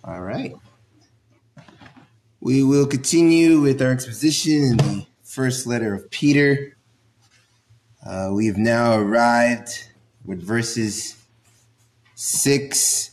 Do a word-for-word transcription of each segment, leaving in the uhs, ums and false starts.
All right. We will continue with our exposition in the first letter of Peter. Uh, we have now arrived with verses six.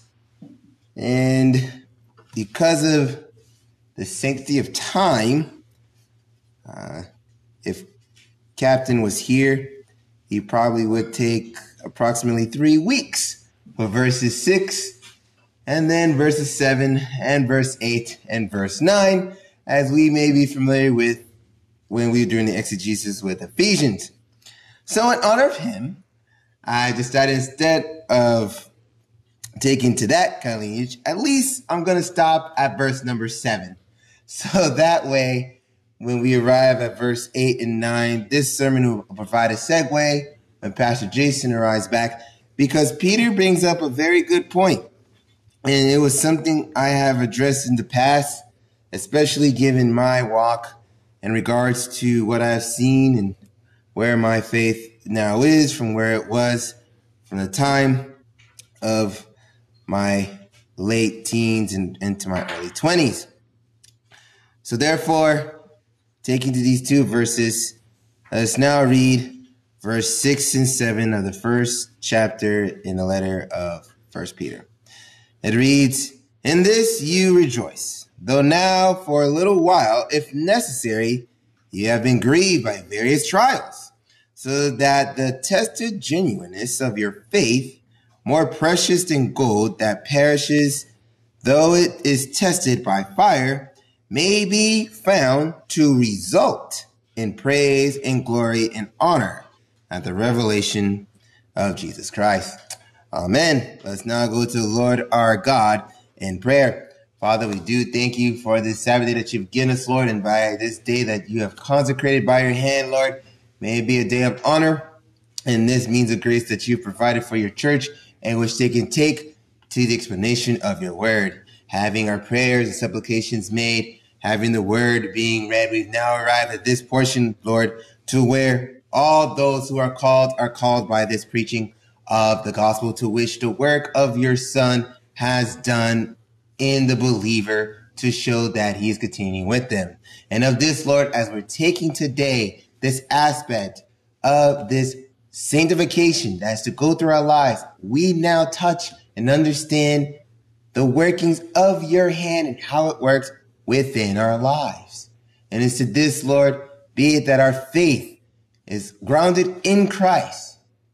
And because of the sanctity of time, uh, if Captain was here, he probably would take approximately three weeks for verses six, and then verses seven and verse eight and verse nine, as we may be familiar with when we were doing the exegesis with Ephesians. So in honor of him, I decided instead of taking to that kind of lineage, at least I'm going to stop at verse number seven. So that way, when we arrive at verse eight and nine, this sermon will provide a segue when Pastor Jason arrives back, because Peter brings up a very good point. And it was something I have addressed in the past, especially given my walk in regards to what I've seen and where my faith now is from where it was from the time of my late teens and into my early twenties. So therefore, taking to these two verses, let us now read verse six and seven of the first chapter in the letter of First Peter. It reads, "In this you rejoice, though now for a little while, if necessary, you have been grieved by various trials, so that the tested genuineness of your faith, more precious than gold that perishes, though it is tested by fire, may be found to result in praise and glory and honor at the revelation of Jesus Christ." Amen. Let's now go to the Lord our God in prayer. Father, we do thank you for this Sabbath day that you've given us, Lord, and by this day that you have consecrated by your hand, Lord. May it be a day of honor and this means of grace that you've provided for your church, and which they can take to the explanation of your word. Having our prayers and supplications made, having the word being read, we've now arrived at this portion, Lord, to where all those who are called are called by this preaching of the gospel, to which the work of your Son has done in the believer to show that he is continuing with them. And of this, Lord, as we're taking today this aspect of this sanctification that's to go through our lives, we now touch and understand the workings of your hand and how it works within our lives. And it's to this, Lord, be it that our faith is grounded in Christ.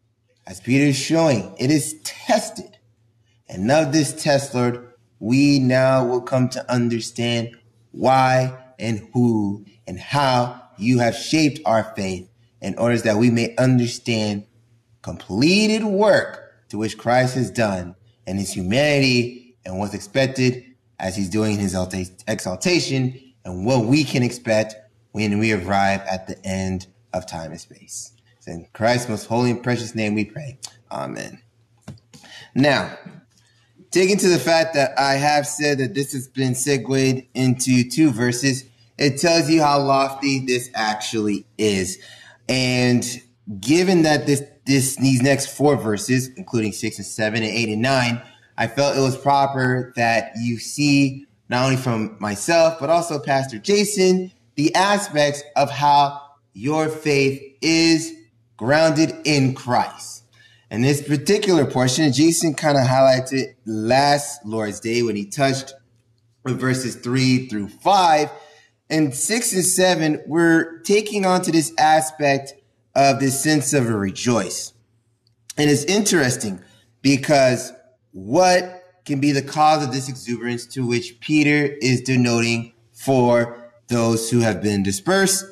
As Peter is showing, it is tested. And of this test, Lord, we now will come to understand why and who and how you have shaped our faith in order that we may understand completed work to which Christ has done in his humanity and what's expected as he's doing his exaltation, and what we can expect when we arrive at the end of time and space. It's in Christ's most holy and precious name we pray. Amen. Now, taking to the fact that I have said that this has been segued into two verses, it tells you how lofty this actually is. And given that this, this these next four verses, including six and seven and eight and nine, I felt it was proper that you see, not only from myself, but also Pastor Jason, the aspects of how your faith is grounded in Christ. And this particular portion, Jason kind of highlighted last Lord's Day when he touched with verses three through five. And six and seven, we're taking on to this aspect of this sense of a rejoice. And it's interesting because what can be the cause of this exuberance to which Peter is denoting for those who have been dispersed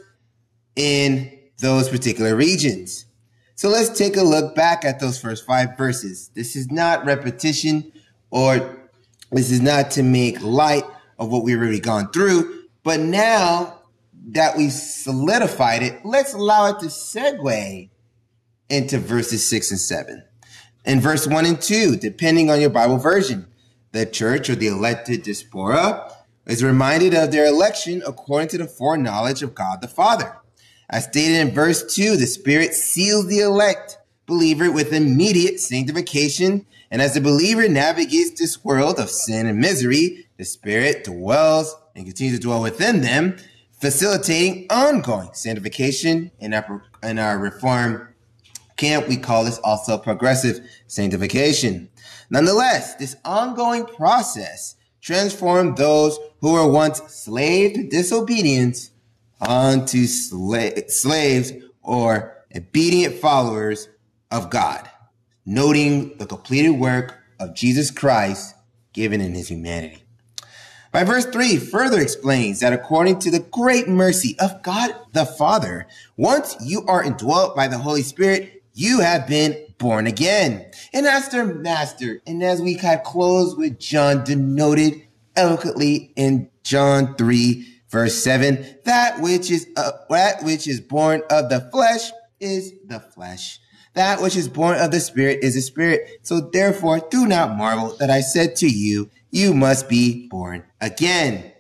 in those particular regions? So let's take a look back at those first five verses. This is not repetition, or this is not to make light of what we've already gone through. But now that we've solidified it, let's allow it to segue into verses six and seven. In verse one and two, depending on your Bible version, the church, or the elected diaspora, is reminded of their election according to the foreknowledge of God the Father. As stated in verse two, the Spirit seals the elect believer with immediate sanctification And as the believer navigates this world of sin and misery, the Spirit dwells and continues to dwell within them, facilitating ongoing sanctification. In our, in our Reformed camp, we call this also progressive sanctification. Nonetheless, this ongoing process transformed those who were once slaves to disobedience onto sla- slaves or obedient followers of God, noting the completed work of Jesus Christ given in his humanity. By verse three further explains that according to the great mercy of God the Father, once you are indwelt by the Holy Spirit, you have been born again. And as their master, and as we kind of close with John denoted eloquently in John three, verse seven, that which is uh, that which is born of the flesh is the flesh. That which is born of the Spirit is the Spirit. So therefore, do not marvel that I said to you, you must be born again.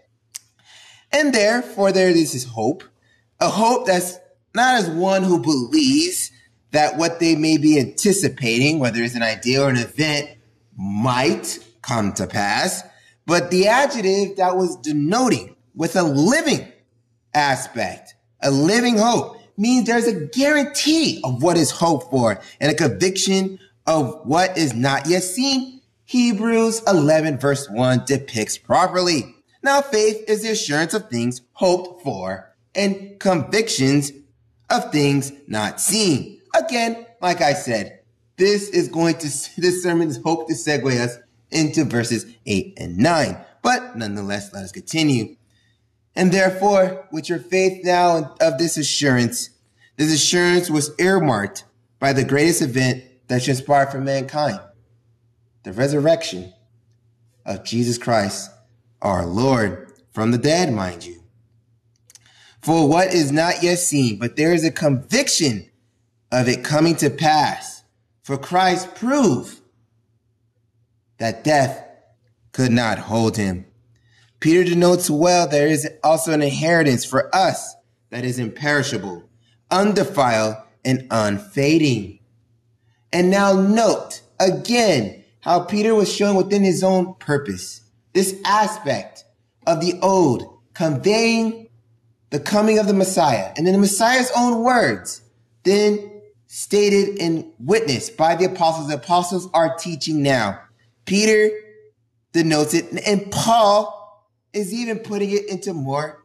And therefore, there is this hope, a hope that's not as one who believes that what they may be anticipating, whether it's an idea or an event, might come to pass, but the adjective that was denoting with a living aspect, a living hope, means there's a guarantee of what is hoped for and a conviction of what is not yet seen. Hebrews eleven verse one depicts properly. Now faith is the assurance of things hoped for and convictions of things not seen. Again, like I said, this is going to, this sermon is hoped to segue us into verses eight and nine. But nonetheless, let us continue. And therefore, with your faith now of this assurance, this assurance was earmarked by the greatest event that transpired for mankind, the resurrection of Jesus Christ, our Lord, from the dead, mind you. For what is not yet seen, but there is a conviction of it coming to pass. For Christ proved that death could not hold him. Peter denotes well there is also an inheritance for us that is imperishable, undefiled, and unfading. And now note again how Peter was showing within his own purpose this aspect of the old, conveying the coming of the Messiah, and in the Messiah's own words, then stated and witnessed by the apostles. The apostles are teaching now. Peter denotes it, and Paul is even putting it into more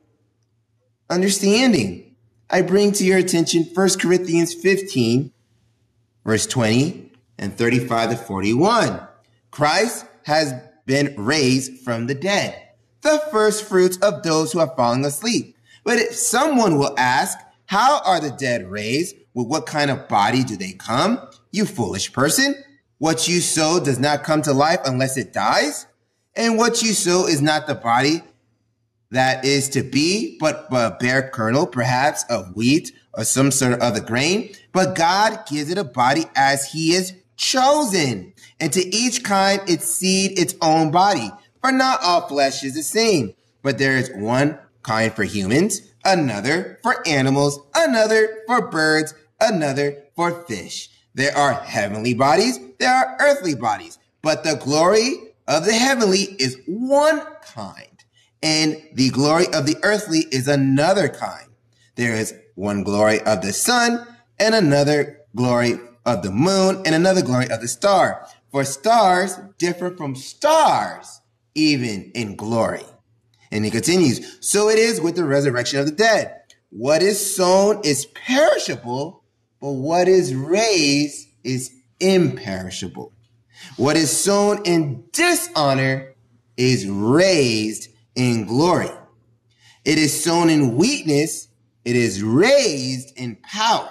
understanding. I bring to your attention First Corinthians fifteen, verse twenty and thirty-five to forty-one. Christ has been raised from the dead, the first fruits of those who have fallen asleep. But if someone will ask, how are the dead raised? With what kind of body do they come? You foolish person. What you sow does not come to life unless it dies. And what you sow is not the body that is to be, but a bare kernel, perhaps of wheat or some sort of other grain. But God gives it a body as he is chosen, and to each kind its seed, its own body. For not all flesh is the same, but there is one kind for humans, another for animals, another for birds, another for fish. There are heavenly bodies, there are earthly bodies, but the glory of the heavenly is one kind, and the glory of the earthly is another kind. There is one glory of the sun, and another glory of the moon, and another glory of the star. For stars differ from stars, even in glory. And he continues, so it is with the resurrection of the dead. What is sown is perishable, but what is raised is imperishable. What is sown in dishonor is raised in glory. It is sown in weakness, it is raised in power.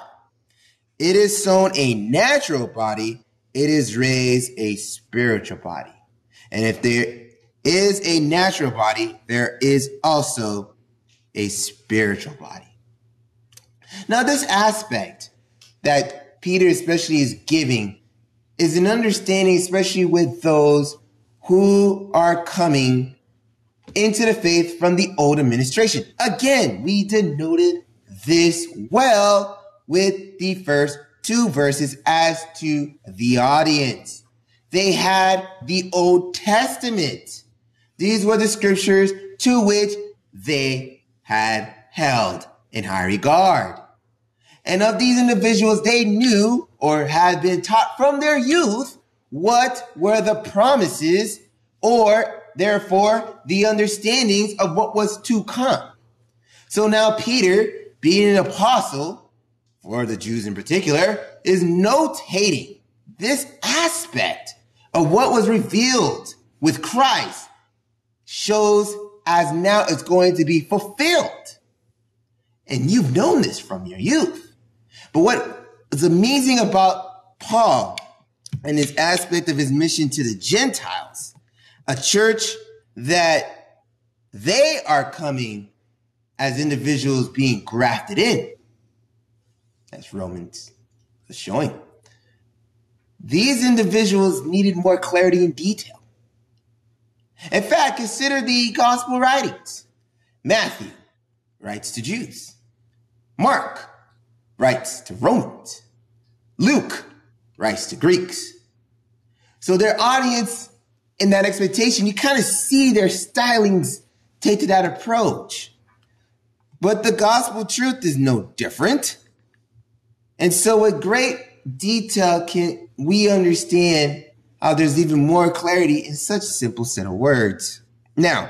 It is sown a natural body, it is raised a spiritual body. And if there is a natural body, there is also a spiritual body. Now, this aspect that Peter especially is giving is an understanding, especially with those who are coming into the faith from the old administration. Again, we denoted this well with the first two verses as to the audience. they had the Old Testament. These were the scriptures to which they had held in high regard. And of these individuals, they knew or had been taught from their youth what were the promises or therefore the understandings of what was to come. So now Peter, being an apostle, for the Jews in particular, is notating this aspect of what was revealed with Christ shows as now it's going to be fulfilled. And you've known this from your youth. But what is amazing about Paul and his aspect of his mission to the Gentiles, a church that they are coming as individuals being grafted in, as Romans is showing. These individuals needed more clarity and detail. In fact, consider the gospel writings. Matthew writes to Jews. Mark writes to Romans. Luke writes to Greeks. So their audience, in that expectation, you kind of see their stylings take to that approach. But the gospel truth is no different. And so with great detail can we understand how there's even more clarity in such a simple set of words. Now,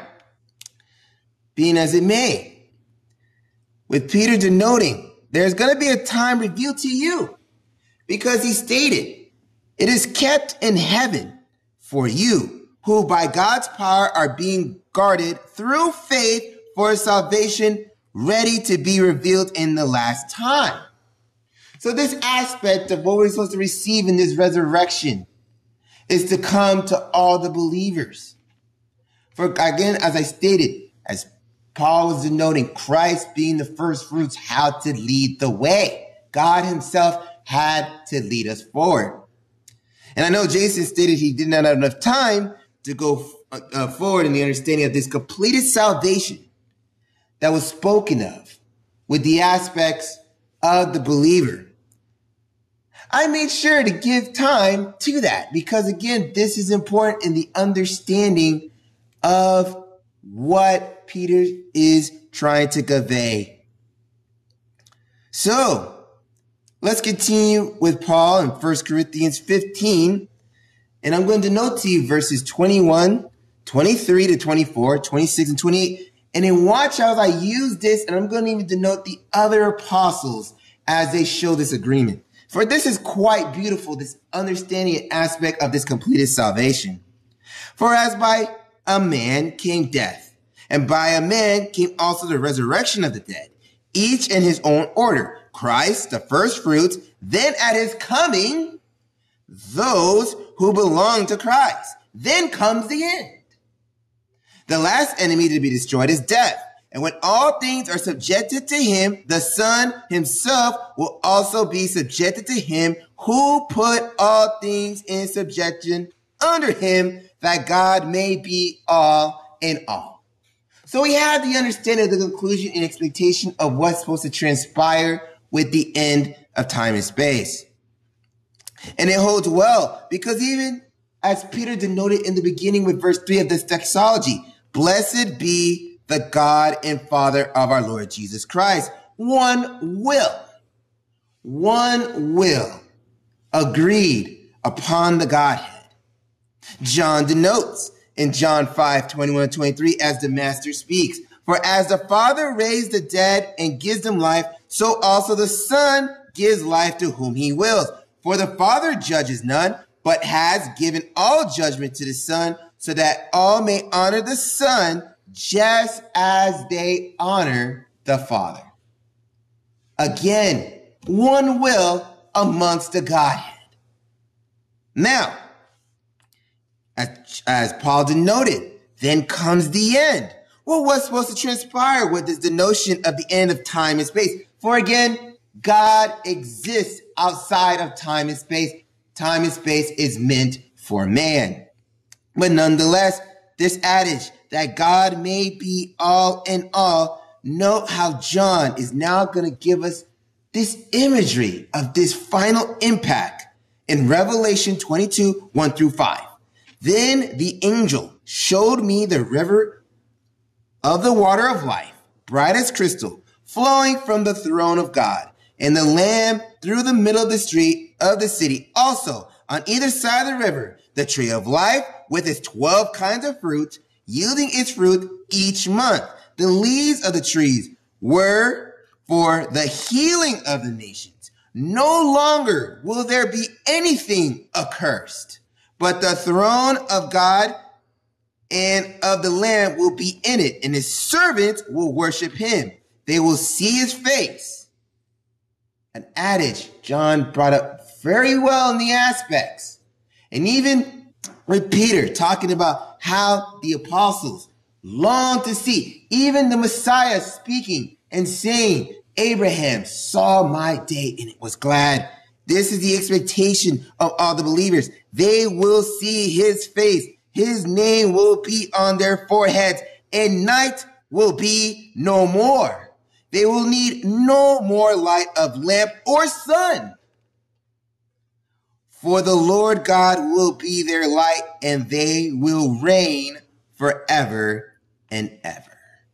being as it may, with Peter denoting there's going to be a time revealed to you, because he stated, it is kept in heaven for you, who by God's power are being guarded through faith for salvation, ready to be revealed in the last time. So this aspect of what we're supposed to receive in this resurrection is to come to all the believers. For again, as I stated, as Paul was denoting, Christ being the first fruits had to lead the way. God himself had to lead us forward. And I know Jason stated he did not have enough time to go uh, forward in the understanding of this completed salvation that was spoken of with the aspects of the believer. I made sure to give time to that because, again, this is important in the understanding of what Peter is trying to convey. So let's continue with Paul in First Corinthians fifteen. And I'm going to note to you verses twenty-one, twenty-three to twenty-four, twenty-six, and twenty-eight. And then watch how I use this, and I'm going to even denote the other apostles as they show this agreement. For this is quite beautiful, this understanding and aspect of this completed salvation. For as by a man came death, and by a man came also the resurrection of the dead, each in his own order. Christ, the first fruits, then at his coming, those who belong to Christ. Then comes the end. The last enemy to be destroyed is death. And when all things are subjected to him, the Son himself will also be subjected to him who put all things in subjection under him, that God may be all in all. So we have the understanding of the conclusion and expectation of what's supposed to transpire with the end of time and space. And it holds well because even as Peter denoted in the beginning with verse three of this doxology, blessed be the God and Father of our Lord Jesus Christ. One will, one will agreed upon the Godhead. John denotes in John five, twenty-one and twenty-three as the Master speaks, for as the Father raised the dead and gives them life, so also the Son gives life to whom he wills. For the Father judges none, but has given all judgment to the Son, so that all may honor the Son just as they honor the Father. Again, one will amongst the Godhead. Now, as, as Paul denoted, then comes the end. Well, what's supposed to transpire with this denotion of the end of time and space? For again, God exists outside of time and space. Time and space is meant for man. But nonetheless, this adage that God may be all in all, note how John is now going to give us this imagery of this final impact in Revelation twenty-two, one through five. Then the angel showed me the river of the water of life, bright as crystal, flowing from the throne of God and the Lamb through the middle of the street of the city. Also, on either side of the river, the tree of life with its twelve kinds of fruit, yielding its fruit each month. The leaves of the trees were for the healing of the nations. No longer will there be anything accursed, but the throne of God and of the Lamb will be in it, and his servants will worship him. They will see his face. An adage John brought up very well in the aspects. And even with Peter talking about how the apostles long to see, even the Messiah speaking and saying, Abraham saw my day and it was glad. This is the expectation of all the believers. They will see his face. His name will be on their foreheads, and night will be no more. They will need no more light of lamp or sun. For the Lord God will be their light, and they will reign forever and ever.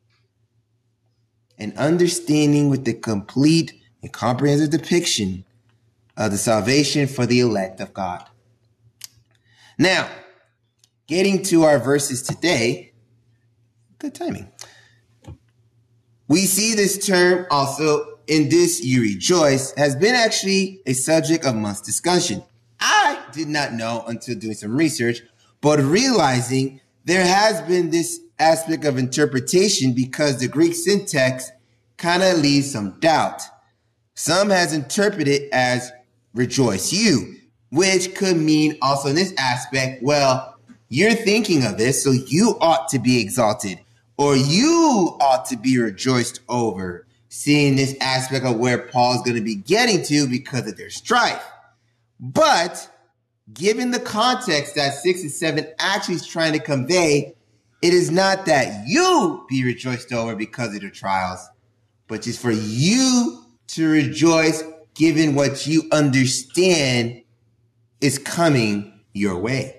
An understanding with the complete and comprehensive depiction of the salvation for the elect of God. Now, getting to our verses today, good timing. We see this term also in this You Rejoice has been actually a subject of much discussion. I did not know until doing some research, but realizing there has been this aspect of interpretation because the Greek syntax kind of leaves some doubt. Some has interpreted as rejoice you, which could mean also in this aspect, well, you're thinking of this, so you ought to be exalted, or you ought to be rejoiced over, seeing this aspect of where Paul's going to be getting to because of their strife. But given the context that six and seven actually is trying to convey, it is not that you be rejoiced over because of the trials, but just for you to rejoice given what you understand is coming your way.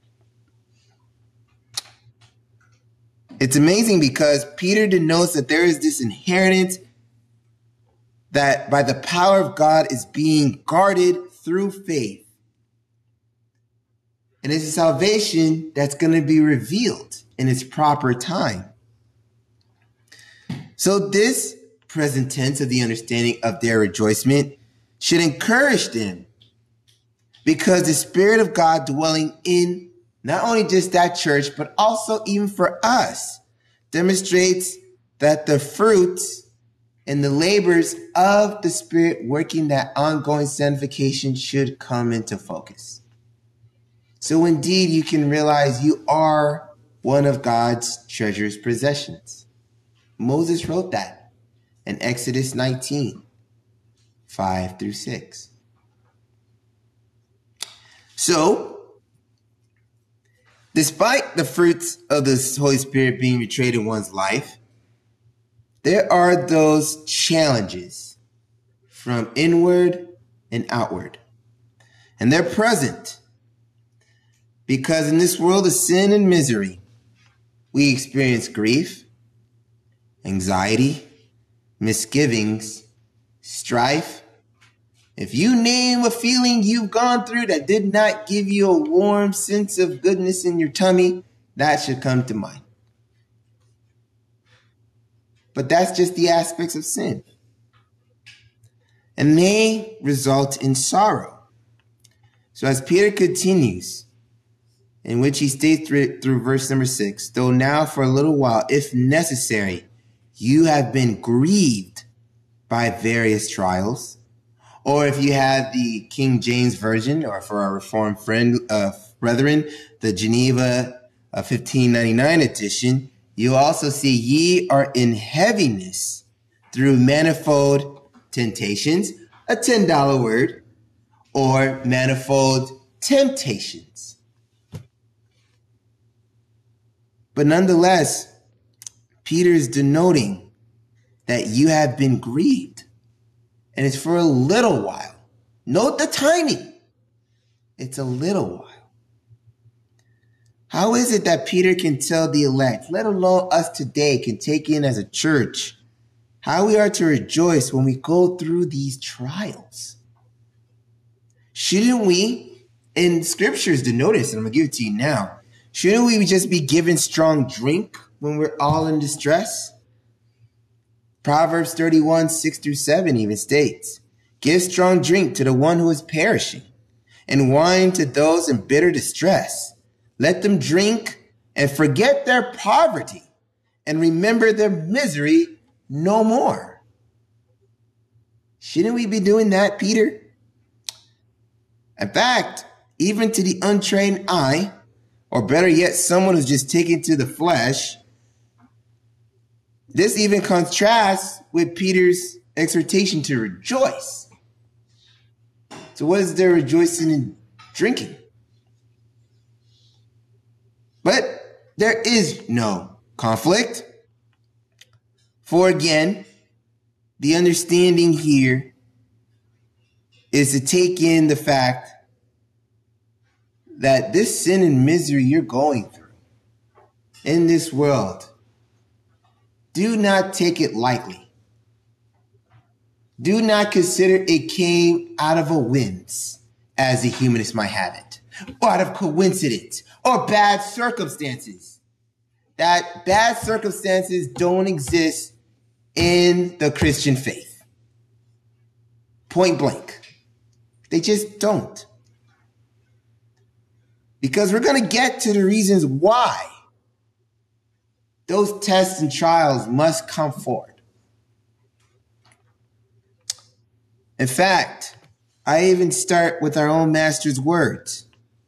It's amazing because Peter denotes that there is this inheritance that by the power of God is being guarded through faith. And it's a salvation that's going to be revealed in its proper time. So this present tense of the understanding of their rejoicement should encourage them, because the Spirit of God dwelling in not only just that church, but also even for us, demonstrates that the fruits and the labors of the Spirit working that ongoing sanctification should come into focus. So indeed, you can realize you are one of God's treasured possessions. Moses wrote that in Exodus nineteen, five through six. So, despite the fruits of the Holy Spirit being betrayed in one's life, there are those challenges from inward and outward. And they're present because in this world of sin and misery, we experience grief, anxiety, misgivings, strife. If you name a feeling you've gone through that did not give you a warm sense of goodness in your tummy, that should come to mind. But that's just the aspects of sin. And they result in sorrow. So as Peter continues, in which he states through, through verse number six, though now for a little while, if necessary, you have been grieved by various trials. Or if you have the King James Version, or for our Reformed friend, uh, brethren, the Geneva uh, fifteen ninety-nine edition, you also see ye are in heaviness through manifold temptations, a ten dollar word, or manifold temptations. But nonetheless, Peter is denoting that you have been grieved. And it's for a little while. Note the timing. It's a little while. How is it that Peter can tell the elect, let alone us today, can take in as a church, how we are to rejoice when we go through these trials? Shouldn't we, in scriptures to notice, and I'm going to give it to you now, shouldn't we just be given strong drink when we're all in distress? Proverbs thirty-one, six through seven even states, give strong drink to the one who is perishing, and wine to those in bitter distress. Let them drink and forget their poverty and remember their misery no more. Shouldn't we be doing that, Peter? In fact, even to the untrained eye, or better yet, someone who's just taken to the flesh, this even contrasts with Peter's exhortation to rejoice. So what is there rejoicing in drinking? But there is no conflict. For again, the understanding here is to take in the fact that this sin and misery you're going through in this world, do not take it lightly. Do not consider it came out of a whims, as the humanists might have it, or out of coincidence, or bad circumstances. That bad circumstances don't exist in the Christian faith. Point blank. They just don't. Because we're going to get to the reasons why those tests and trials must come forward. In fact, I even start with our own master's words.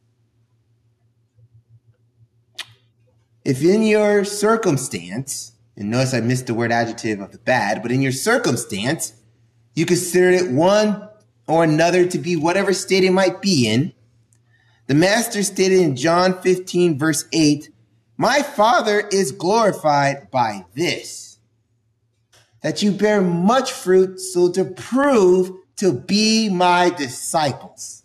If in your circumstance, and notice I missed the word adjective of the bad, but in your circumstance, you consider it one or another to be whatever state it might be in, the master stated in John fifteen, verse eight, my Father is glorified by this, that you bear much fruit, so to prove to be my disciples.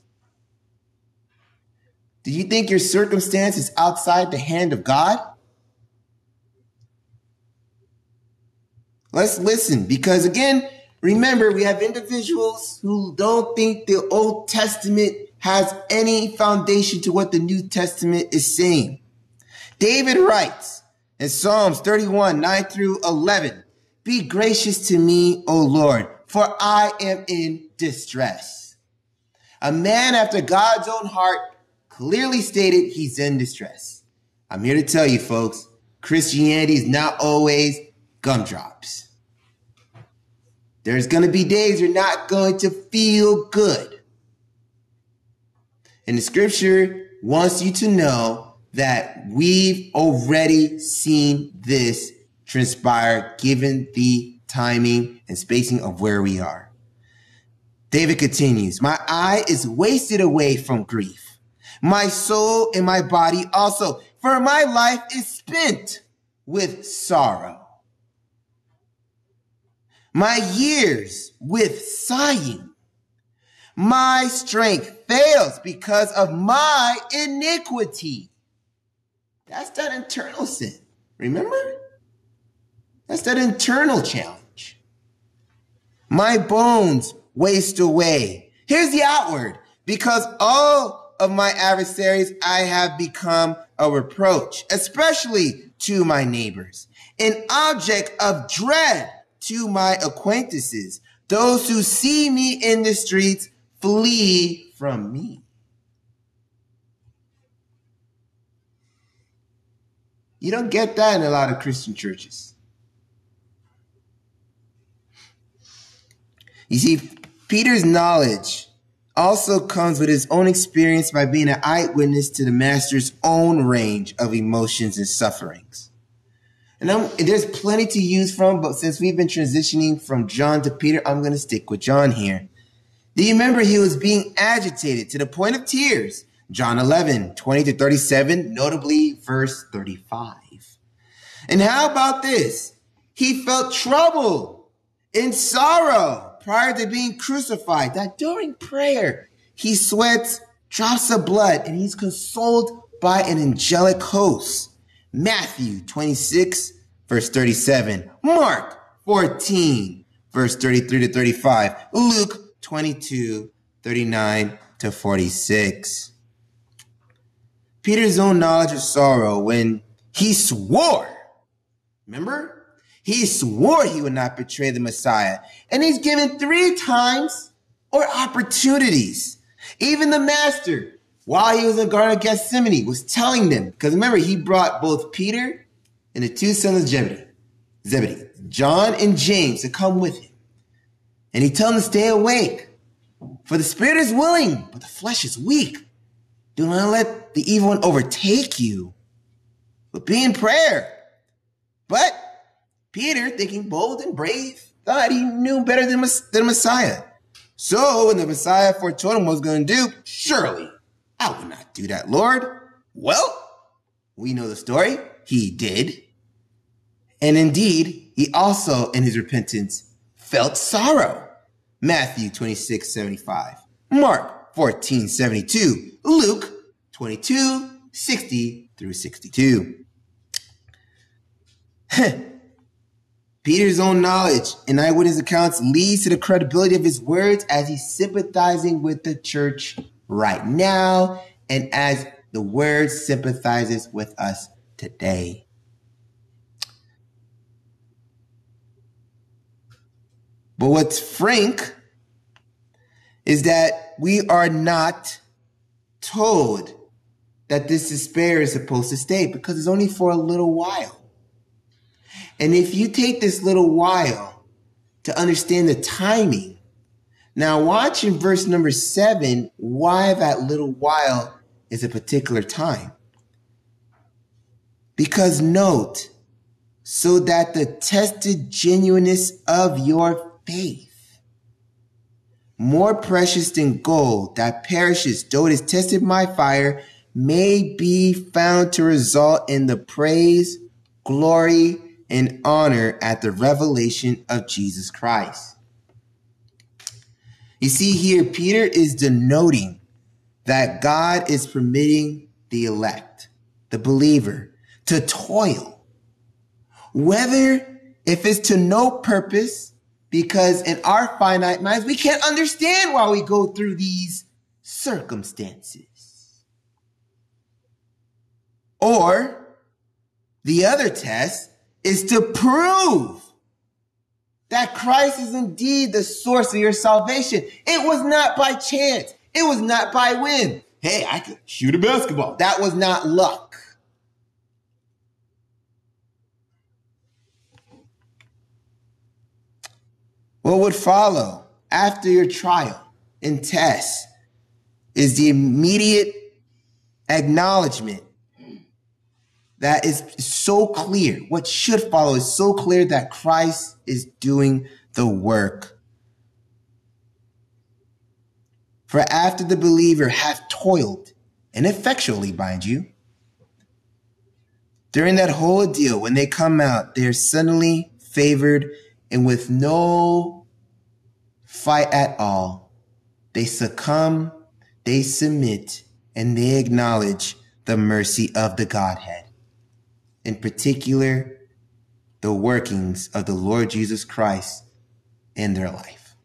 Do you think your circumstance is outside the hand of God? Let's listen, because again, remember, we have individuals who don't think the Old Testament has any foundation to what the New Testament is saying. David writes in Psalms thirty-one, nine through eleven, be gracious to me, O Lord, for I am in distress. A man after God's own heart clearly stated he's in distress. I'm here to tell you, folks, Christianity is not always gumdrops. There's going to be days you're not going to feel good. And the scripture wants you to know that we've already seen this transpire given the timing and spacing of where we are. David continues, my eye is wasted away from grief, my soul and my body also, for my life is spent with sorrow. My years with sighing. My strength fails because of my iniquity. That's that internal sin. Remember? That's that internal challenge. My bones waste away. Here's the outward. Because all of my adversaries I have become a reproach, especially to my neighbors, an object of dread to my acquaintances. Those who see me in the streets flee from me. You don't get that in a lot of Christian churches. You see, Peter's knowledge also comes with his own experience by being an eyewitness to the master's own range of emotions and sufferings. And, I'm, and there's plenty to use from, but since we've been transitioning from John to Peter, I'm going to stick with John here. Do you remember he was being agitated to the point of tears? John eleven, twenty to thirty-seven, notably verse thirty-five. And how about this? He felt trouble and sorrow prior to being crucified, that during prayer he sweats drops of blood, and he's consoled by an angelic host. Matthew twenty-six, verse thirty-seven. Mark fourteen, verse thirty-three to thirty-five. Luke twenty-two, thirty-nine to forty-six. Peter's own knowledge of sorrow when he swore, remember? He swore he would not betray the Messiah. And he's given three times or opportunities. Even the master, while he was in the Garden of Gethsemane, was telling them, because remember, he brought both Peter and the two sons of Zebedee, Zebedee, John and James, to come with him. And he told them to stay awake. For the spirit is willing, but the flesh is weak. Do not let the evil one overtake you, but be in prayer. But Peter, thinking bold and brave, thought he knew better than the Messiah. So when the Messiah foretold him what was going to do, surely I will not do that, Lord. Well, we know the story. He did. And indeed, he also, in his repentance, felt sorrow. Matthew twenty-six, seventy-five. Mark fourteen, seventy-two. Luke twenty-two, sixty through sixty-two. Peter's own knowledge and eyewitness accounts leads to the credibility of his words as he's sympathizing with the church right now and as the word sympathizes with us today. But what's frank is that we are not told that this despair is supposed to stay because it's only for a little while. And if you take this little while to understand the timing, now watch in verse number seven why that little while is a particular time. Because note, so that the tested genuineness of your faith, more precious than gold that perishes, though it is tested by fire, may be found to result in the praise, glory, and honor at the revelation of Jesus Christ. You see here, Peter is denoting that God is permitting the elect, the believer, to toil, whether if it's to no purpose, because in our finite minds, we can't understand why we go through these circumstances. Or the other test is to prove that Christ is indeed the source of your salvation. It was not by chance. It was not by whim. Hey, I could shoot a basketball. That was not luck. What would follow after your trial and test is the immediate acknowledgement that is so clear. What should follow is so clear that Christ is doing the work. For after the believer hath toiled, and effectually, mind you, during that whole ordeal, when they come out, they are suddenly favored, and with no fight at all, they succumb, they submit, and they acknowledge the mercy of the Godhead. In particular, the workings of the Lord Jesus Christ in their life.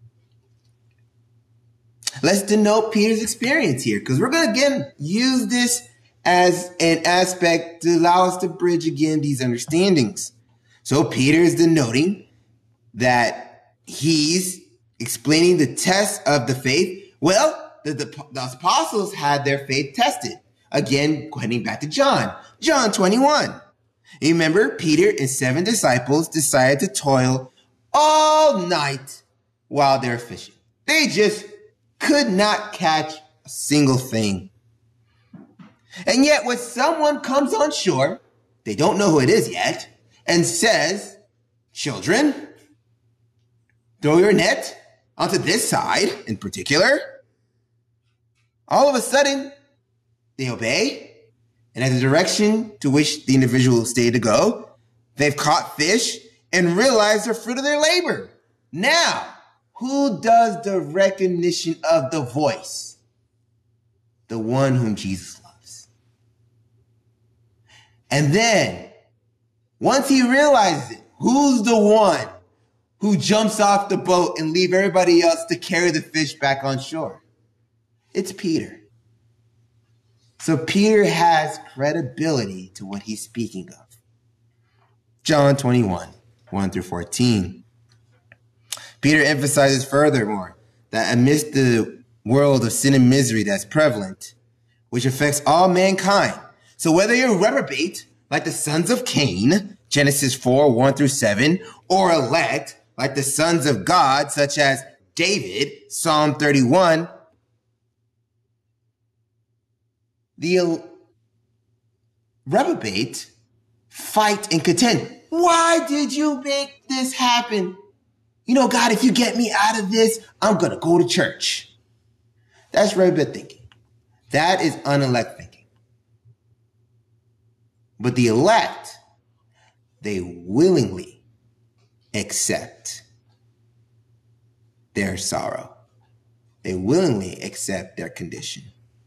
Let's denote Peter's experience here, because we're going to again use this as an aspect to allow us to bridge again these understandings. So Peter is denoting that he's explaining the test of the faith. Well, the, the, the apostles had their faith tested. Again, heading back to John. John twenty-one. You remember, Peter and seven disciples decided to toil all night while they're fishing. They just could not catch a single thing. And yet when someone comes on shore, they don't know who it is yet, and says, children, throw your net onto this side in particular, all of a sudden, they obey, and at the direction to which the individual stayed to go, they've caught fish and realized the fruit of their labor. Now, who does the recognition of the voice? the one whom Jesus loves. And then, once he realizes it, who's the one who jumps off the boat and leave everybody else to carry the fish back on shore? It's Peter. So Peter has credibility to what he's speaking of. John twenty-one, one through fourteen. Peter emphasizes furthermore that amidst the world of sin and misery that's prevalent, which affects all mankind. So whether you're reprobate, like the sons of Cain, Genesis four, one through seven, or elect, like the sons of God, such as David, Psalm thirty-one, the reprobate fight and contend. Why did you make this happen? You know, God, if you get me out of this, I'm going to go to church. That's reprobate thinking. That is unelect thinking. But the elect, they willingly accept their sorrow. They willingly accept their condition.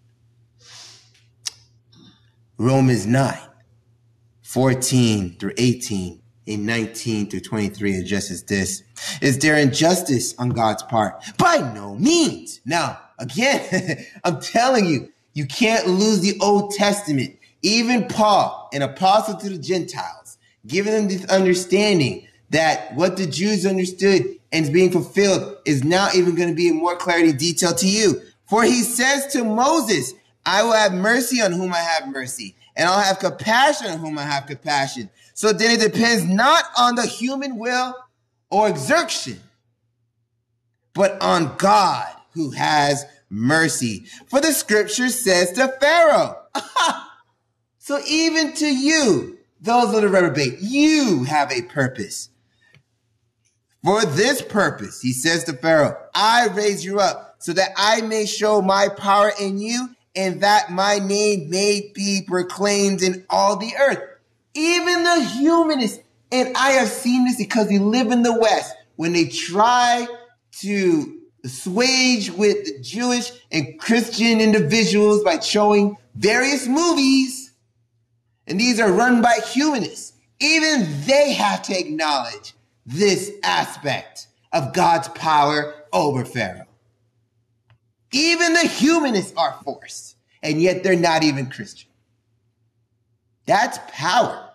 Romans nine, fourteen through eighteen, and nineteen through twenty-three addresses this. Is there injustice on God's part? By no means. Now, again, I'm telling you, you can't lose the Old Testament. Even Paul, an apostle to the Gentiles, giving them this understanding that what the Jews understood and is being fulfilled is now even going to be in more clarity and detail to you. For he says to Moses, I will have mercy on whom I have mercy, and I'll have compassion on whom I have compassion. So then it depends not on the human will or exertion, but on God who has mercy. For the scripture says to Pharaoh, so even to you, those that are reprobate, you have a purpose. For this purpose, he says to Pharaoh, I raise you up so that I may show my power in you and that my name may be proclaimed in all the earth. Even the humanists, and I have seen this because they live in the West, when they try to assuage with the Jewish and Christian individuals by showing various movies, and these are run by humanists, even they have to acknowledge this aspect of God's power over Pharaoh. Even the humanists are forced, and yet they're not even Christian. That's power.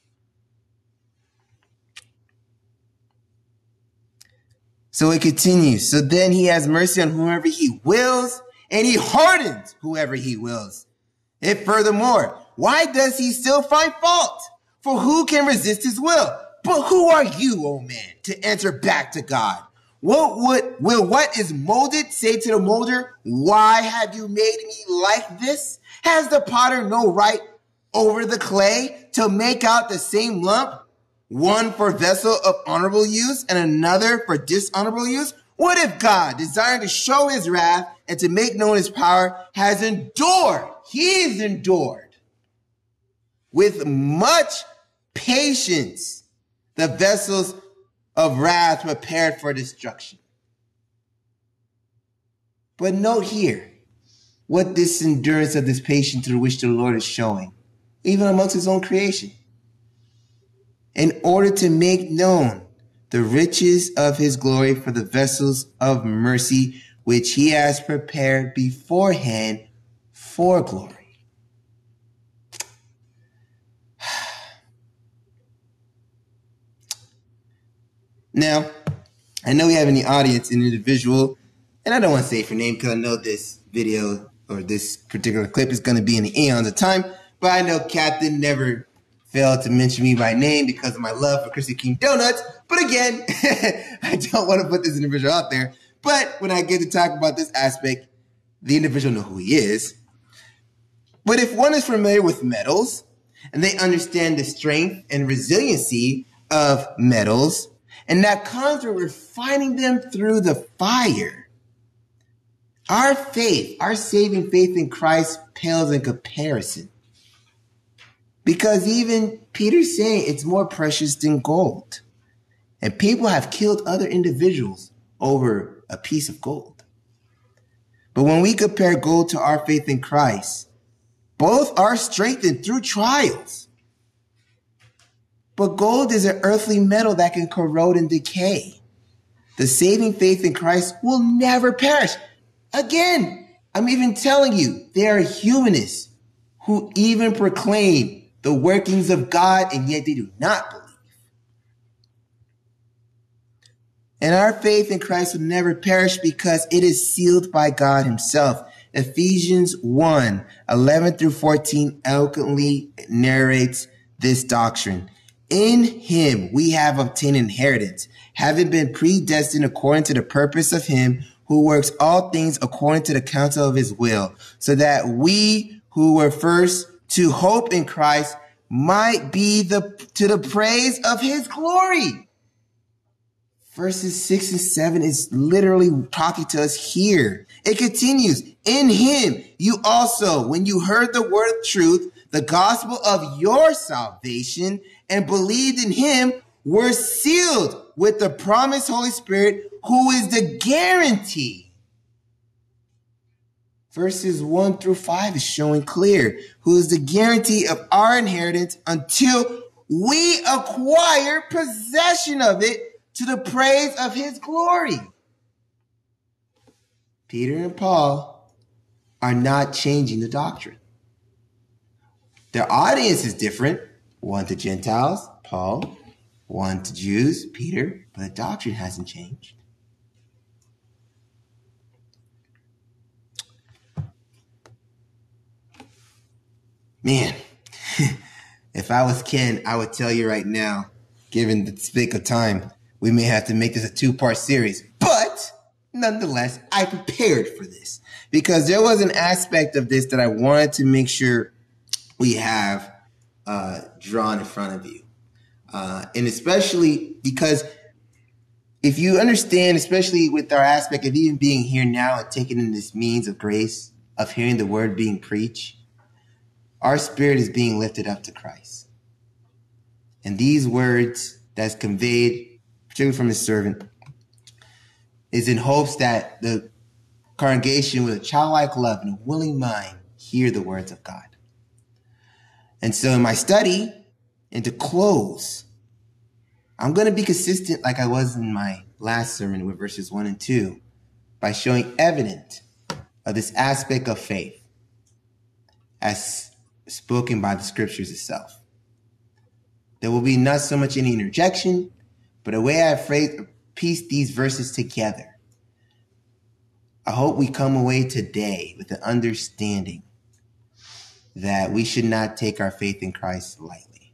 So it continues. So then he has mercy on whoever he wills, and he hardens whoever he wills. And furthermore, why does he still find fault? For who can resist his will? But who are you, O man, to answer back to God? What would, will what is molded say to the molder, why have you made me like this? Has the potter no right over the clay to make out the same lump, one for vessel of honorable use and another for dishonorable use? What if God, desiring to show his wrath and to make known his power, has endured, he's endured with much patience the vessels of wrath prepared for destruction? But note here what this endurance of this patience through which the Lord is showing, even amongst his own creation, in order to make known the riches of his glory for the vessels of mercy, which he has prepared beforehand for glory. Now, I know we have in the audience an individual, and I don't want to say for name because I know this video or this particular clip is going to be in the eons of time, but I know Captain never failed to mention me by name because of my love for Krispy Kreme donuts. But again, I don't want to put this individual out there. But when I get to talk about this aspect, the individual know who he is. But if one is familiar with metals and they understand the strength and resiliency of metals, and that comes with refining them through the fire, our faith, our saving faith in Christ pales in comparison. Because even Peter's saying it's more precious than gold. And people have killed other individuals over a piece of gold. But when we compare gold to our faith in Christ, both are strengthened through trials. But gold is an earthly metal that can corrode and decay. The saving faith in Christ will never perish. Again, I'm even telling you, there are humanists who even proclaim the workings of God, and yet they do not believe. And our faith in Christ will never perish because it is sealed by God himself. Ephesians one, eleven through fourteen eloquently narrates this doctrine. In him we have obtained inheritance, having been predestined according to the purpose of him who works all things according to the counsel of his will, so that we who were first to hope in Christ might be the to the praise of his glory. Verses six and seven is literally talking to us here. It continues, in him you also, when you heard the word of truth, the gospel of your salvation, and believed in him, were sealed with the promised Holy Spirit, who is the guarantee. Verses one through five is showing clear, who is the guarantee of our inheritance until we acquire possession of it to the praise of his glory. Peter and Paul are not changing the doctrine. Their audience is different. One to Gentiles, Paul. One to Jews, Peter. But the doctrine hasn't changed. Man, if I was Ken, I would tell you right now, given the sake of time, we may have to make this a two-part series. But nonetheless, I prepared for this because there was an aspect of this that I wanted to make sure we have uh, drawn in front of you. Uh, and especially because if you understand, especially with our aspect of even being here now and taking in this means of grace, of hearing the word being preached, our spirit is being lifted up to Christ. And these words that's conveyed, particularly from his servant, is in hopes that the congregation with a childlike love and a willing mind hear the words of God. And so in my study, and to close, I'm going to be consistent like I was in my last sermon with verses one and two by showing evidence of this aspect of faith as spoken by the scriptures itself. There will be not so much any interjection, but the way I phrase, piece these verses together, I hope we come away today with the understanding that we should not take our faith in Christ lightly.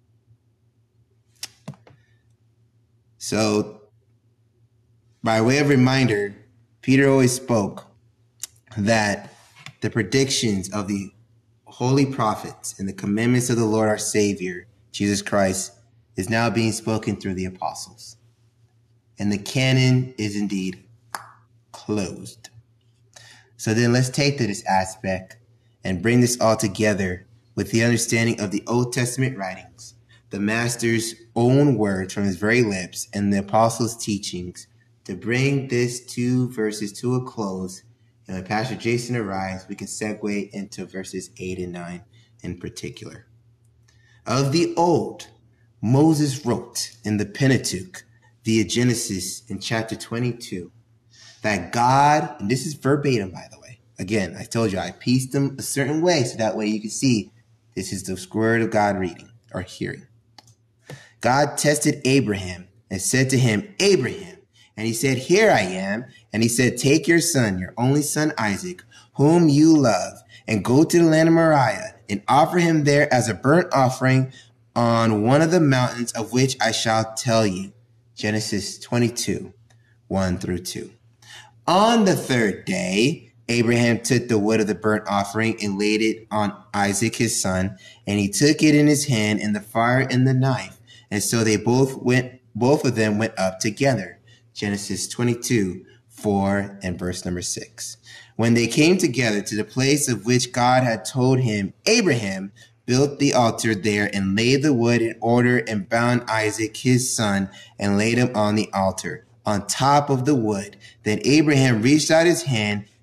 So, by way of reminder, Peter always spoke that the predictions of the holy prophets and the commandments of the Lord our Savior, Jesus Christ, is now being spoken through the apostles. And the canon is indeed closed. So then let's take to this aspect and bring this all together with the understanding of the Old Testament writings, the Master's own words from his very lips, and the apostles' teachings to bring this two verses to a close. And when Pastor Jason arrives, we can segue into verses eight and nine in particular. Of the old, Moses wrote in the Pentateuch via Genesis in chapter twenty-two that God, and this is verbatim, by the way. Again, I told you I pieced them a certain way so that way you can see this is the word of God reading or hearing. God tested Abraham and said to him, Abraham, and he said, here I am. And he said, take your son, your only son Isaac, whom you love, and go to the land of Moriah and offer him there as a burnt offering on one of the mountains of which I shall tell you. Genesis twenty-two, one through two. On the third day, Abraham took the wood of the burnt offering and laid it on Isaac his son, and he took it in his hand and the fire and the knife. And so they both went, both of them went up together. Genesis twenty-two, four and verse number six. When they came together to the place of which God had told him, Abraham built the altar there and laid the wood in order and bound Isaac his son and laid him on the altar on top of the wood. Then Abraham reached out his hand,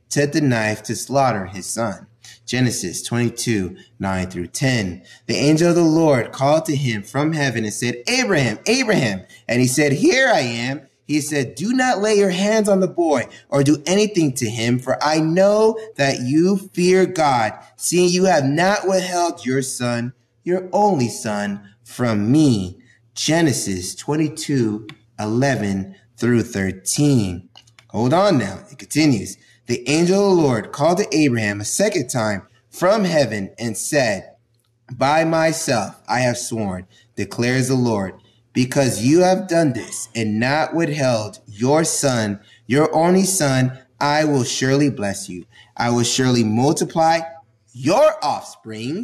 took the knife to slaughter his son. Genesis twenty-two, nine through ten. The angel of the Lord called to him from heaven and said, Abraham, Abraham. And he said, here I am. He said, do not lay your hands on the boy or do anything to him, for I know that you fear God, seeing you have not withheld your son, your only son, from me. Genesis twenty-two, eleven through thirteen. Hold on now. It continues. The angel of the Lord called to Abraham a second time from heaven and said, by myself I have sworn, declares the Lord, because you have done this and not withheld your son, your only son, I will surely bless you. I will surely multiply your offspring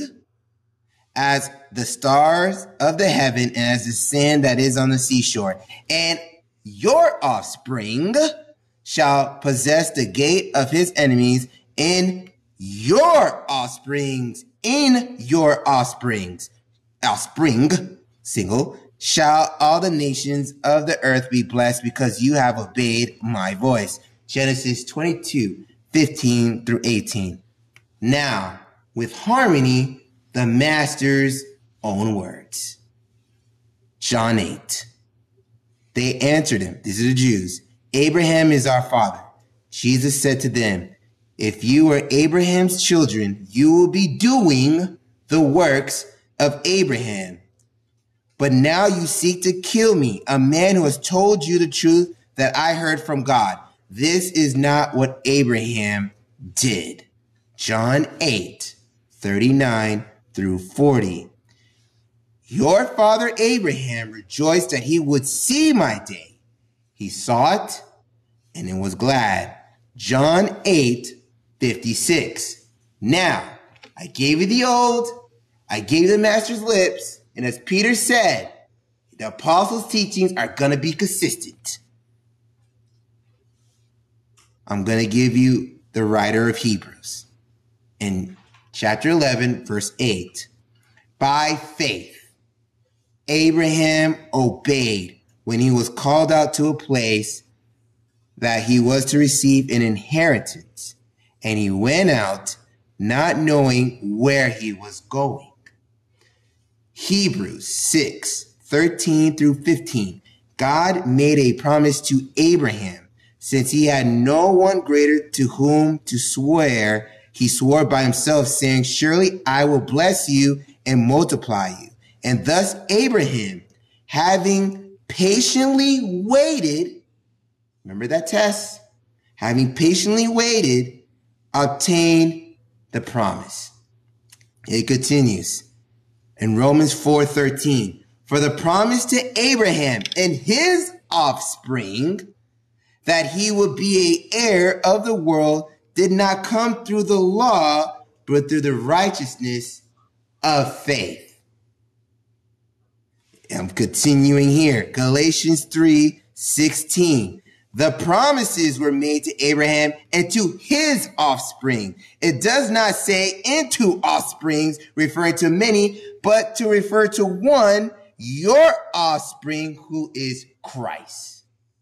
as the stars of the heaven and as the sand that is on the seashore. And your offspring shall possess the gate of his enemies. In your offsprings, in your offsprings, offspring, single, shall all the nations of the earth be blessed, because you have obeyed my voice. Genesis twenty-two, fifteen through eighteen. Now, with harmony, the master's own words. John eight. They answered him, these are the Jews, Abraham is our father. Jesus said to them, if you were Abraham's children, you will be doing the works of Abraham. But now you seek to kill me, a man who has told you the truth that I heard from God. This is not what Abraham did. John eight, thirty-nine through forty. Your father Abraham rejoiced that he would see my day. He saw it and it was glad. John eight, fifty-six. Now, I gave you the old, I gave you the master's lips, and as Peter said, the apostles' teachings are going to be consistent. I'm going to give you the writer of Hebrews in chapter eleven, verse eight. By faith, Abraham obeyed when he was called out to a place that he was to receive an inheritance, and he went out not knowing where he was going. Hebrews six, thirteen through fifteen. God made a promise to Abraham, since he had no one greater to whom to swear. He swore by himself, saying, surely I will bless you and multiply you. And thus Abraham, having patiently waited, remember that test? Having patiently waited, obtained the promise. It continues in Romans four thirteen. For the promise to Abraham and his offspring that he would be an heir of the world did not come through the law, but through the righteousness of faith. I'm continuing here. Galatians three sixteen. The promises were made to Abraham and to his offspring. It does not say into offsprings, referring to many, but to refer to one, your offspring, who is Christ.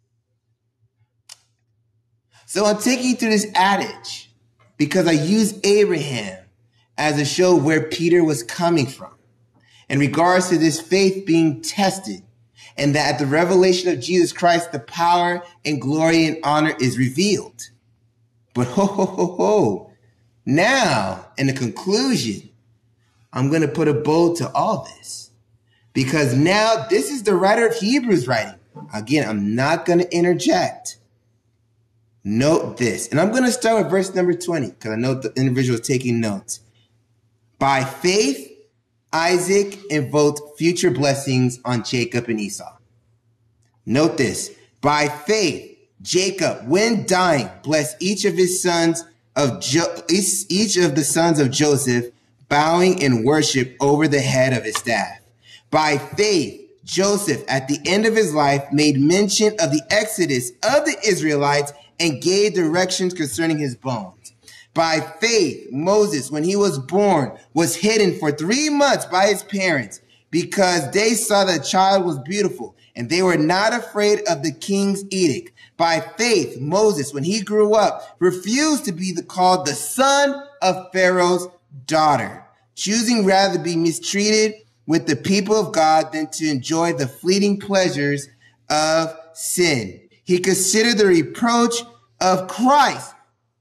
So I'm taking you through this adage because I use Abraham as a show where Peter was coming from in regards to this faith being tested, and that at the revelation of Jesus Christ, the power and glory and honor is revealed. But ho, ho, ho, ho. Now, in the conclusion, I'm going to put a bow to all this, because now this is the writer of Hebrews writing. Again, I'm not going to interject. Note this, and I'm going to start with verse number twenty, because I know the individual is taking notes. By faith, Isaac invoked future blessings on Jacob and Esau. Note this. By faith, Jacob, when dying, blessed each of his sons of jo- each, each of the sons of Joseph, bowing in worship over the head of his staff. By faith, Joseph, at the end of his life, made mention of the exodus of the Israelites and gave directions concerning his bones. By faith, Moses, when he was born, was hidden for three months by his parents, because they saw the child was beautiful, and they were not afraid of the king's edict. By faith, Moses, when he grew up, refused to be the, called the son of Pharaoh's daughter, choosing rather to be mistreated with the people of God than to enjoy the fleeting pleasures of sin. He considered the reproach of Christ.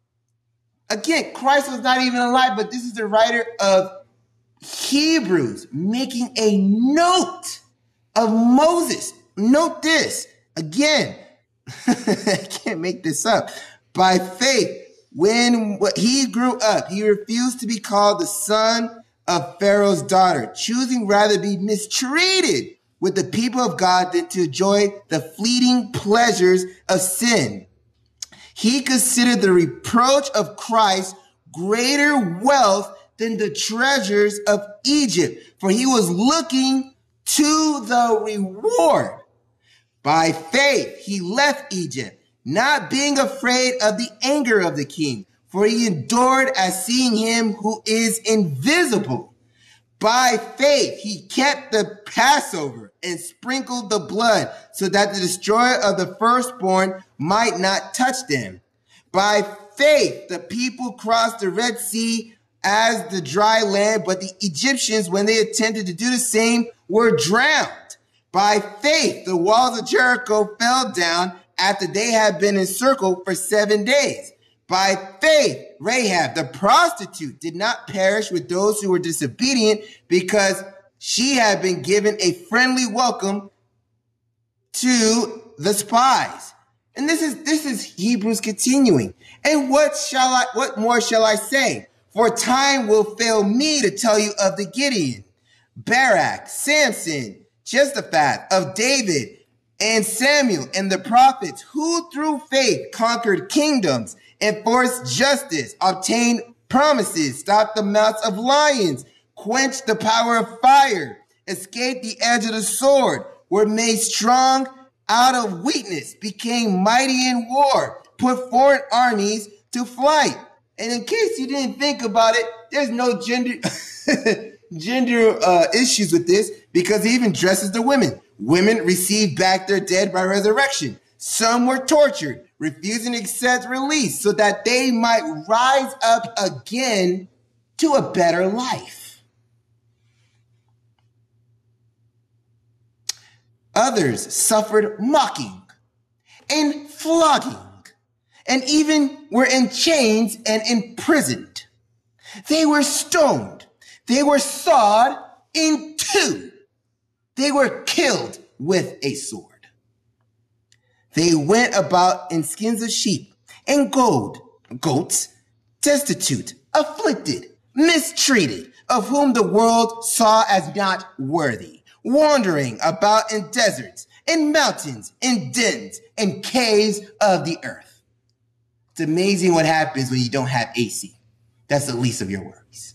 Again, Christ was not even alive, but this is the writer of Hebrews making a note of Moses. Note this. Again, I can't make this up. By faith, when he grew up, he refused to be called the son of Pharaoh's daughter, choosing rather to be mistreated with the people of God than to enjoy the fleeting pleasures of sin. He considered the reproach of Christ greater wealth than the treasures of Egypt, for he was looking to the reward. By faith, he left Egypt, not being afraid of the anger of the king, for he endured as seeing him who is invisible. By faith, he kept the Passover and sprinkled the blood so that the destroyer of the firstborn might not touch them. By faith, the people crossed the Red Sea as the dry land, but the Egyptians, when they attempted to do the same, were drowned. By faith, the walls of Jericho fell down after they had been encircled for seven days. By faith, Rahab, the prostitute, did not perish with those who were disobedient because she had been given a friendly welcome to the spies. And this is, this is Hebrews continuing. And what shall I, what more shall I say? For time will fail me to tell you of the Gideon, Barak, Samson, Jephthah, of David and Samuel and the prophets, who through faith conquered kingdoms, enforced justice, obtained promises, stopped the mouths of lions, quenched the power of fire, escaped the edge of the sword, were made strong out of weakness, became mighty in war, put foreign armies to flight. And in case you didn't think about it, there's no gender gender uh, issues with this, because he even dresses the women. Women received back their dead by resurrection. Some were tortured, refusing to accept release so that they might rise up again to a better life. Others suffered mocking and flogging, and even were in chains and imprisoned. They were stoned. They were sawed in two. They were killed with a sword. They went about in skins of sheep and gold, goats, destitute, afflicted, mistreated, of whom the world saw as not worthy, wandering about in deserts, in mountains, in dens, and caves of the earth. It's amazing what happens when you don't have A C. That's the least of your worries.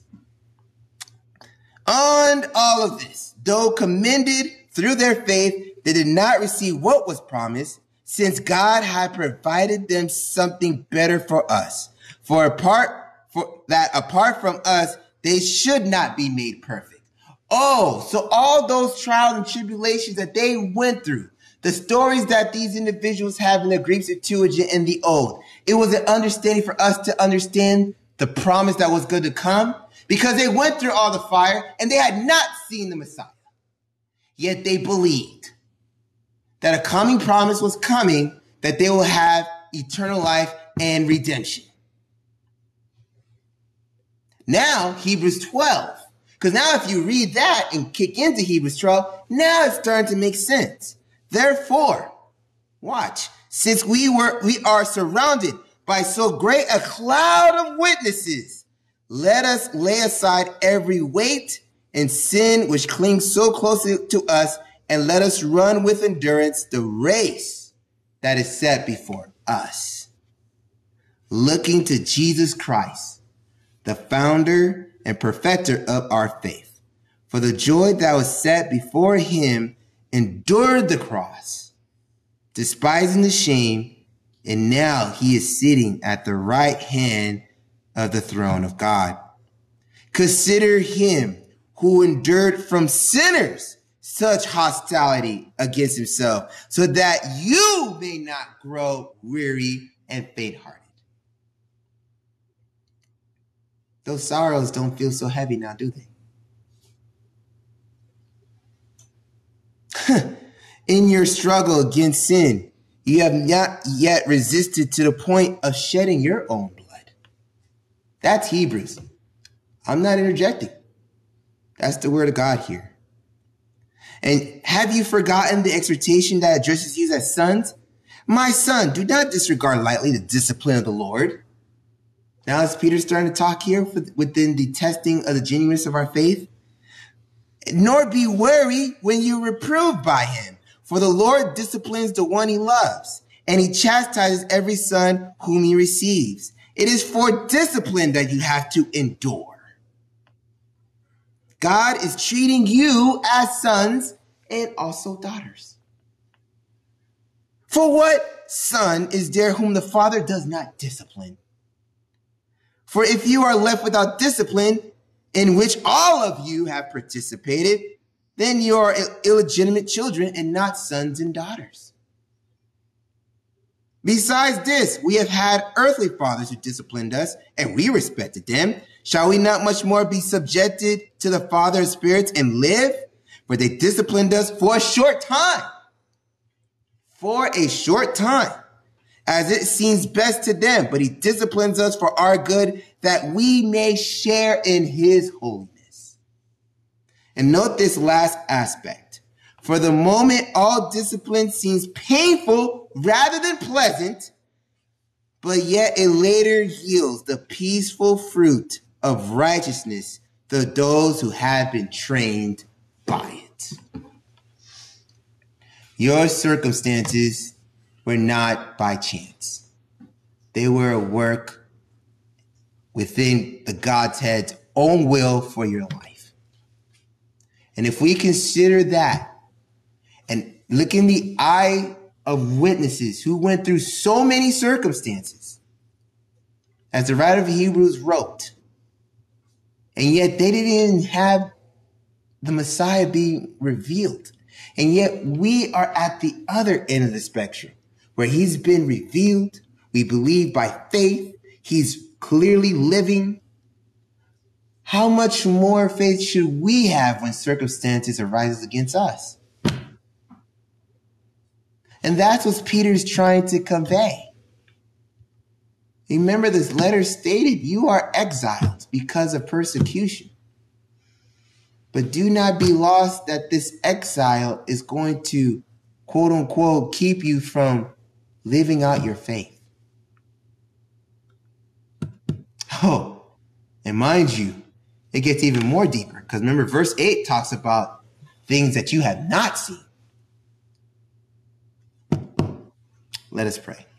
On all of this, though commended through their faith, they did not receive what was promised, since God had provided them something better for us. For apart for that apart from us, they should not be made perfect. Oh, so all those trials and tribulations that they went through, the stories that these individuals have in the Greek Septuagint and the Old, it was an understanding for us to understand the promise that was going to come, because they went through all the fire and they had not seen the Messiah. Yet they believed that a coming promise was coming, that they will have eternal life and redemption. Now, Hebrews twelve. Because now if you read that and kick into Hebrews twelve, now it's starting to make sense. Therefore, watch, since we were we are surrounded by so great a cloud of witnesses, let us lay aside every weight and sin which clings so closely to us, and let us run with endurance the race that is set before us, looking to Jesus Christ, the founder and perfecter of our faith. For the joy that was set before him endured the cross, despising the shame, and now he is sitting at the right hand of the throne of God. Consider him who endured from sinners such hostility against himself, so that you may not grow weary and faint-hearted. Those sorrows don't feel so heavy now, do they? In your struggle against sin, you have not yet resisted to the point of shedding your own blood. That's Hebrews. I'm not interjecting. That's the word of God here. And have you forgotten the exhortation that addresses you as sons? My son, do not disregard lightly the discipline of the Lord. Now is Peter starting to talk here within the testing of the genuineness of our faith? Nor be weary when you are reproved by him. For the Lord disciplines the one he loves, and he chastises every son whom he receives. It is for discipline that you have to endure. God is treating you as sons and also daughters. For what son is there whom the father does not discipline? For if you are left without discipline, in which all of you have participated, then you are illegitimate children and not sons and daughters. Besides this, we have had earthly fathers who disciplined us, and we respected them. Shall we not much more be subjected to the Father of spirits and live? For they disciplined us for a short time. For a short time, as it seems best to them. But he disciplines us for our good, that we may share in his holiness. And note this last aspect. For the moment, all discipline seems painful rather than pleasant, but yet it later yields the peaceful fruit of righteousness to those who have been trained by it. Your circumstances were not by chance. They were a work within the Godhead's own will for your life. And if we consider that and look in the eye of witnesses who went through so many circumstances, as the writer of Hebrews wrote, and yet they didn't even have the Messiah being revealed. And yet we are at the other end of the spectrum, where he's been revealed. We believe by faith. He's clearly living. How much more faith should we have when circumstances arise against us? And that's what Peter's trying to convey. Remember, this letter stated, you are exiled because of persecution. But do not be lost that this exile is going to, quote unquote, keep you from living out your faith. Oh, and mind you, it gets even more deeper. Because remember, verse eight talks about things that you have not seen. Let us pray.